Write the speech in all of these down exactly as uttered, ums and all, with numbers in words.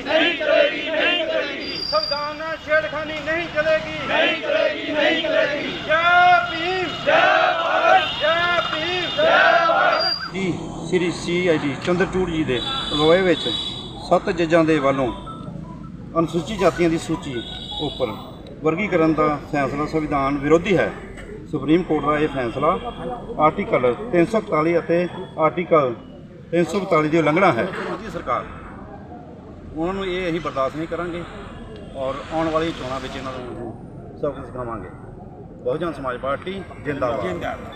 नहीं चलेगी, नहीं चलेगी। संविधान में छेड़खानी नहीं चलेगी, नहीं चलेगी, नहीं चलेगी। जय भीम, जय भारत, जय भीम, जय भारत। ਜੀ ਸ੍ਰੀ ਸੀ ਆਈ ਡੀ ਚੰਦਰਚੂੜ ਜੀ ਦੇ ਅਗਵਾਈ ਵਿੱਚ ਸੱਤ ਜੱਜਾਂ ਦੇ ਵੱਲੋਂ ਅਨੁਸੂਚਿਤ ਜਾਤੀਆਂ ਦੀ ਸੂਚੀ ਉੱਪਰ ਵਰਗੀਕਰਨ ਦਾ ਫੈਸਲਾ ਸੰਵਿਧਾਨ ਵਿਰੋਧੀ ਹੈ। ਸੁਪਰੀਮ ਕੋਰਟ ਦਾ ਇਹ ਫੈਸਲਾ ਆਰਟੀਕਲ ਤਿੰਨ ਸੌ ਇਕਤਾਲੀ ਅਤੇ ਆਰਟੀਕਲ ਤਿੰਨ ਸੌ ਬਤਾਲੀ ਦੀ ਉਲੰਘਣਾ ਹੈ। ਮੋਦੀ ਸਰਕਾਰ ਉਹਨਾਂ ਨੂੰ ਇਹ ਅਸੀਂ ਬਰਦਾਸ਼ਤ ਨਹੀਂ ਕਰਾਂਗੇ ਔਰ ਆਉਣ ਵਾਲੀ ਚੋਣਾਂ ਵਿੱਚ ਇਹਨਾਂ ਨੂੰ ਸਬਕ ਸਿਖਾਵਾਂਗੇ। ਬਹੁਜਨ ਸਮਾਜ ਪਾਰਟੀ ਜਿੰਦਾਬਾਦ।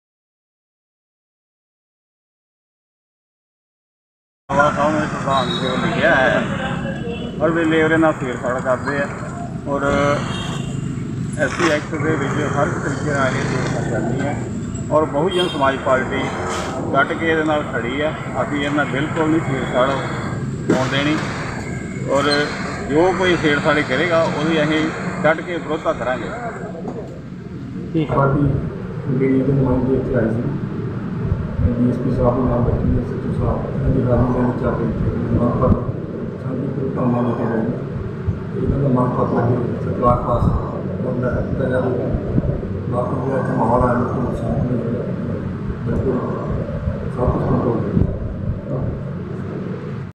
ਸਾਹਿਬ ਨੇ ਪ੍ਰਧਾਨ ਜੀ ਉਹ ਲਿਖਿਆ ਹੈ ਹਰ ਵੇਲੇ ਉਹਦੇ ਨਾਲ ਫੇਰ ਫੜ ਕਰਦੇ ਆ ਔਰ ਐਸ ਸੀ ਐਕਟ ਦੇ ਵਿੱਚ ਹਰ ਇੱਕ ਤਰੀਕੇ ਨਾਲ ਇਹ ਦੇਖੀ ਜਾਂਦੀ ਹੈ ਔਰ ਬਹੁਜਨ ਸਮਾਜ ਪਾਰਟੀ ਡਟ ਕੇ ਇਹਦੇ ਨਾਲ ਖੜੀ ਹੈ। ਅਸੀਂ ਇਹਨਾਂ ਬਿਲਕੁਲ ਨਹੀਂ ਛੇੜਛਾੜ ਹੋਣ ਦੇਣੀ ਔਰ ਜੋ ਕੋਈ ਛੇੜਛਾੜੀ ਕਰੇਗਾ ਉਹਦੀ ਅਸੀਂ ਡਟ ਕੇ ਵਿਰੋਧਤਾ ਕਰਾਂਗੇ। ਪਾਰਟੀ ਦੇ ਨੁਮਾਇੰਦੇ ਇੱਥੇ ਆਏ ਸੀ ਡੀ ਐਸ ਪੀ ਸਾਹਿਬ ਨਾਲ ਬੈਠੇ ਐਸ ਐਚ ਓ ਸਾਹਿਬ ਅਧਿਕਾਰੀ ਦੇ ਵਿੱਚ ਆ ਕੇ ਮੰਗ ਪੱਤਰ ਸਾਡੀ ਕੋਈ ਕੰਮ ਨਹੀਂ ਕਰ ਰਹੇ ਇਹਨਾਂ ਦਾ ਮੰਗ ਪੱਤਰ ਹੈ ਸਰਕਾਰ ਪਾਸ ਬੰਦਾ ਹੈ ਜਾਵੇਗਾ ਬਾਕੀ ਜਿਹੜਾ ਮਾਹੌਲ ਹੈ ਉਹ ਸਾਹਮਣੇ ਬਿਲਕੁਲ ਸਭ ਕੁਝ ਕੰਟਰੋਲ